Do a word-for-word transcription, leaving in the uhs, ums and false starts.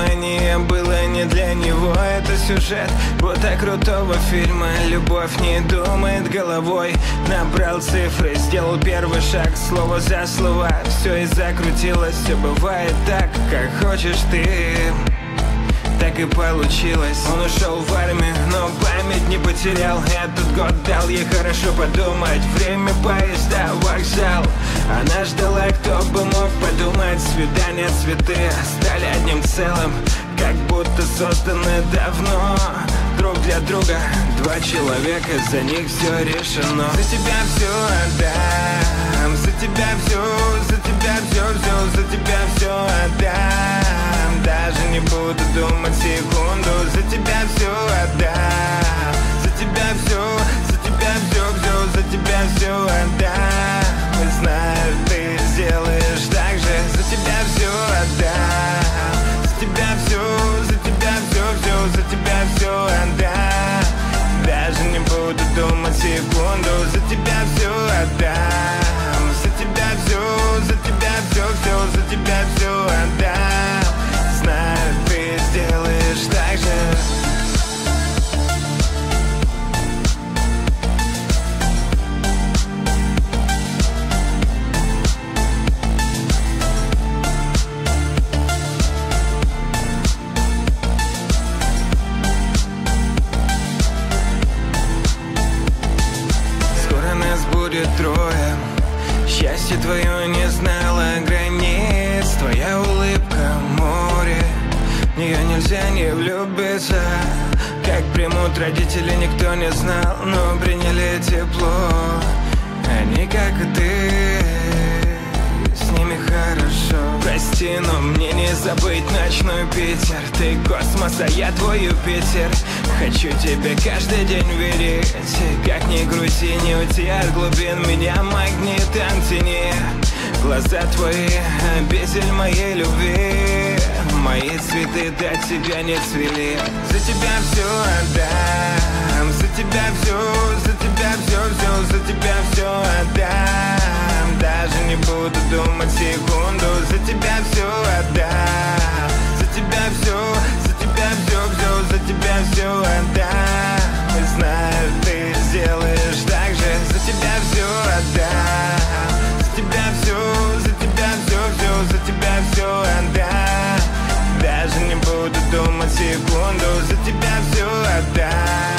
внимание было не для него. Это сюжет будто крутого фильма. Любовь не думает головой. Набрал цифры, сделал первый шаг, слово за слово. Все и закрутилось, все бывает так, как хочешь ты. Так и получилось. Он ушел в армию, но память не потерял. Этот год дал ей хорошо подумать. Время, поезда, вокзал. Она ждала, кто бы мог подумать. Свидания, цветы стали одним целым, как будто созданы давно. Друг для друга, два человека, за них все решено. За тебя все отдам, за тебя все, за тебя все, все, за тебя все отдам. Даже не буду думать секунду. За тебя все отдам, за тебя все, за тебя все, все, за тебя все отдам. И знаю, ты сделаешь так же. За тебя все отдам, за тебя все, за тебя все, все, за тебя все отдам. Даже не буду думать секунду. За тебя все отдам, за тебя все, за тебя все, все, за тебя все отдам. Знаю, ты сделаешь так же. Скоро нас будет трое. Счастье твое не знало границ. Твоя улыбка — море, в нее нельзя не влюбиться. Как примут родители, никто не знал, но приняли тепло. Они, как и ты, с ними хорошо. Прости, но мне не забыть ночной Питер. Ты космос, а я твой Юпитер. Хочу тебя каждый день видеть. Как ни грусти, не уйти от глубин. Меня магнитом тяни. Глаза твои — обитель моей любви. Мои цветы до тебя не цвели. За тебя все отдам, за тебя все, за тебя все, все, за тебя все отдам. Даже не буду думать секунду. За тебя все отдам, за тебя все, за тебя все, все, за тебя все отдам. И знаю, ты сделаешь так же. За тебя все отдам, за тебя все, за тебя все, все, за тебя все отдам. Даже не буду думать секунду. За тебя все отдам.